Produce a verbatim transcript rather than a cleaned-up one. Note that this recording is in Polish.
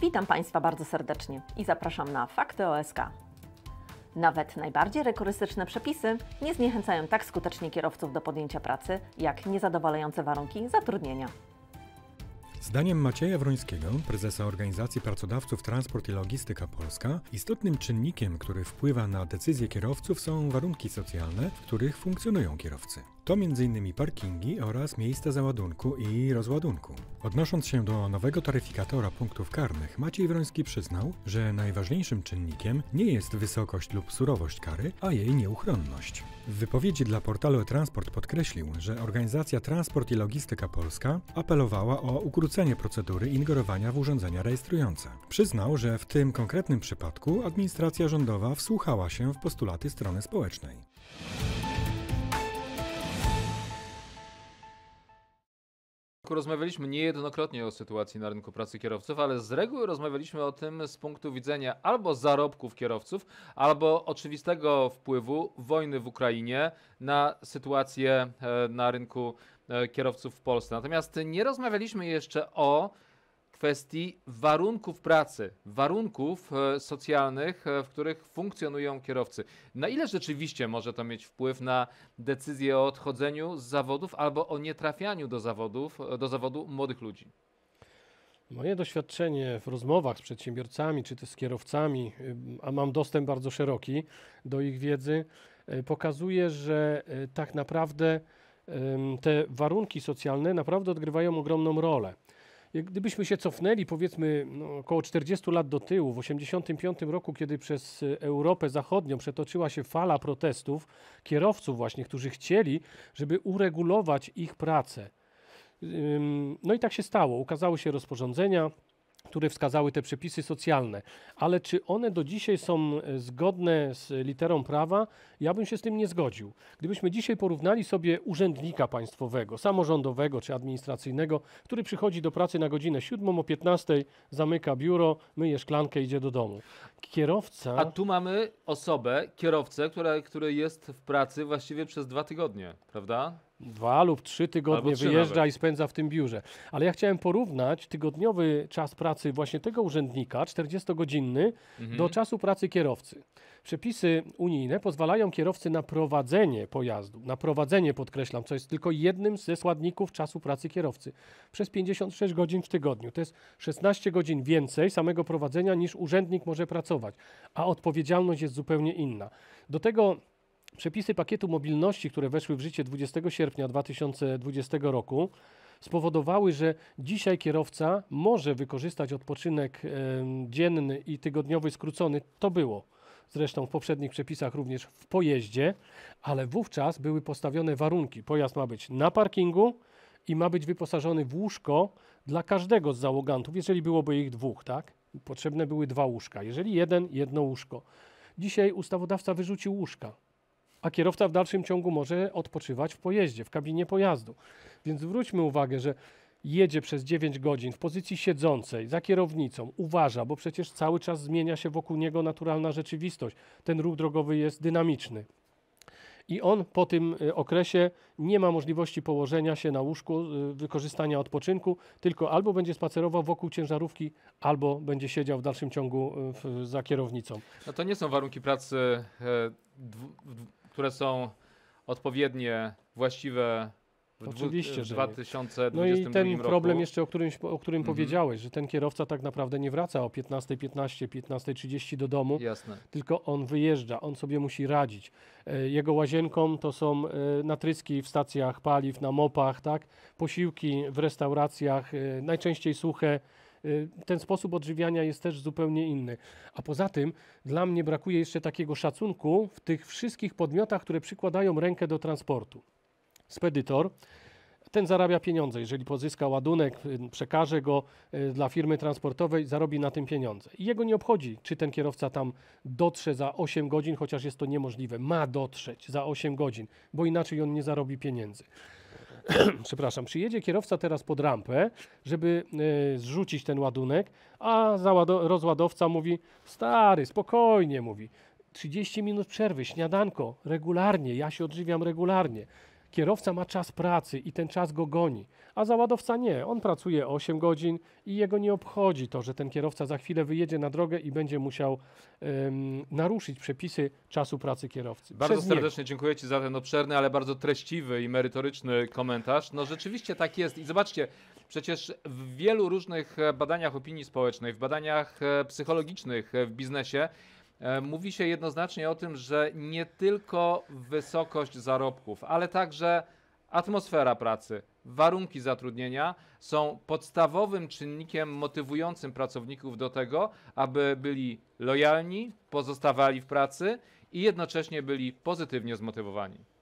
Witam Państwa bardzo serdecznie i zapraszam na Fakty O S K. Nawet najbardziej rygorystyczne przepisy nie zniechęcają tak skutecznie kierowców do podjęcia pracy, jak niezadowalające warunki zatrudnienia. Zdaniem Macieja Wrońskiego, prezesa Organizacji Pracodawców Transport i Logistyka Polska, istotnym czynnikiem, który wpływa na decyzje kierowców, są warunki socjalne, w których funkcjonują kierowcy. To między innymi parkingi oraz miejsca załadunku i rozładunku. Odnosząc się do nowego taryfikatora punktów karnych, Maciej Wroński przyznał, że najważniejszym czynnikiem nie jest wysokość lub surowość kary, a jej nieuchronność. W wypowiedzi dla portalu e-Transport podkreślił, że Organizacja Transport i Logistyka Polska apelowała o ukrócenie procedury ingerowania w urządzenia rejestrujące. Przyznał, że w tym konkretnym przypadku administracja rządowa wsłuchała się w postulaty strony społecznej. Rozmawialiśmy niejednokrotnie o sytuacji na rynku pracy kierowców, ale z reguły rozmawialiśmy o tym z punktu widzenia albo zarobków kierowców, albo oczywistego wpływu wojny w Ukrainie na sytuację na rynku kierowców w Polsce. Natomiast nie rozmawialiśmy jeszcze o kwestii warunków pracy, warunków socjalnych, w których funkcjonują kierowcy. Na ile rzeczywiście może to mieć wpływ na decyzję o odchodzeniu z zawodów albo o nietrafianiu do zawodów, do zawodu młodych ludzi? Moje doświadczenie w rozmowach z przedsiębiorcami czy też z kierowcami, a mam dostęp bardzo szeroki do ich wiedzy, pokazuje, że tak naprawdę te warunki socjalne naprawdę odgrywają ogromną rolę. Gdybyśmy się cofnęli powiedzmy no, około czterdziestu lat do tyłu, w osiemdziesiątym piątym roku, kiedy przez Europę Zachodnią przetoczyła się fala protestów kierowców właśnie, którzy chcieli, żeby uregulować ich pracę. No i tak się stało. Ukazały się rozporządzenia, które wskazały te przepisy socjalne. Ale czy one do dzisiaj są zgodne z literą prawa? Ja bym się z tym nie zgodził. Gdybyśmy dzisiaj porównali sobie urzędnika państwowego, samorządowego czy administracyjnego, który przychodzi do pracy na godzinę siódmą, o piętnastej, zamyka biuro, myje szklankę, idzie do domu. Kierowca... A tu mamy osobę, kierowcę, która, który jest w pracy właściwie przez dwa tygodnie, prawda? Dwa lub trzy tygodnie trzy wyjeżdża nawet. i spędza w tym biurze. Ale ja chciałem porównać tygodniowy czas pracy właśnie tego urzędnika, czterdziestogodzinny, Mhm. do czasu pracy kierowcy. Przepisy unijne pozwalają kierowcy na prowadzenie pojazdu, na prowadzenie, podkreślam, co jest tylko jednym ze składników czasu pracy kierowcy, przez pięćdziesiąt sześć godzin w tygodniu. To jest szesnaście godzin więcej samego prowadzenia niż urzędnik może pracować, a odpowiedzialność jest zupełnie inna. Do tego przepisy pakietu mobilności, które weszły w życie dwudziestego sierpnia dwa tysiące dwudziestego roku, spowodowały, że dzisiaj kierowca może wykorzystać odpoczynek e, dzienny i tygodniowy skrócony. To było zresztą w poprzednich przepisach również w pojeździe, ale wówczas były postawione warunki. Pojazd ma być na parkingu i ma być wyposażony w łóżko dla każdego z załogantów, jeżeli byłoby ich dwóch, tak? Potrzebne były dwa łóżka. Jeżeli jeden, jedno łóżko. Dzisiaj ustawodawca wyrzucił łóżka, a kierowca w dalszym ciągu może odpoczywać w pojeździe, w kabinie pojazdu. Więc zwróćmy uwagę, że jedzie przez dziewięć godzin w pozycji siedzącej, za kierownicą, uważa, bo przecież cały czas zmienia się wokół niego naturalna rzeczywistość. Ten ruch drogowy jest dynamiczny. I on po tym y, okresie nie ma możliwości położenia się na łóżku, y, wykorzystania odpoczynku, tylko albo będzie spacerował wokół ciężarówki, albo będzie siedział w dalszym ciągu y, w, za kierownicą. No to nie są warunki pracy, e, dwu, w, które są odpowiednie, właściwe w, Oczywiście, w że dwa nie. tysiące No i dwudziestym drugim ten roku. problem jeszcze, o którym, o którym Mhm. powiedziałeś, że ten kierowca tak naprawdę nie wraca o piętnasta piętnaście, piętnasta trzydzieści do domu, Jasne. tylko on wyjeżdża, on sobie musi radzić. E, Jego łazienką to są e, natryski w stacjach paliw, na mopach, tak? Posiłki w restauracjach, e, najczęściej suche. E, Ten sposób odżywiania jest też zupełnie inny. A poza tym dla mnie brakuje jeszcze takiego szacunku w tych wszystkich podmiotach, które przykładają rękę do transportu. Spedytor, ten zarabia pieniądze. Jeżeli pozyska ładunek, y, przekaże go y, dla firmy transportowej, zarobi na tym pieniądze. I jego nie obchodzi, czy ten kierowca tam dotrze za osiem godzin, chociaż jest to niemożliwe. Ma dotrzeć za osiem godzin, bo inaczej on nie zarobi pieniędzy. Przepraszam, przyjedzie kierowca teraz pod rampę, żeby y, zrzucić ten ładunek, a załado- rozładowca mówi: stary, spokojnie, mówi. trzydzieści minut przerwy, śniadanko, regularnie, ja się odżywiam regularnie. Kierowca ma czas pracy i ten czas go goni, a załadowca nie. On pracuje osiem godzin i jego nie obchodzi to, że ten kierowca za chwilę wyjedzie na drogę i będzie musiał um, naruszyć przepisy czasu pracy kierowcy. Bardzo Przez serdecznie niego. dziękuję Ci za ten obszerny, ale bardzo treściwy i merytoryczny komentarz. No rzeczywiście tak jest i zobaczcie, przecież w wielu różnych badaniach opinii społecznej, w badaniach psychologicznych w biznesie mówi się jednoznacznie o tym, że nie tylko wysokość zarobków, ale także atmosfera pracy, warunki zatrudnienia są podstawowym czynnikiem motywującym pracowników do tego, aby byli lojalni, pozostawali w pracy i jednocześnie byli pozytywnie zmotywowani.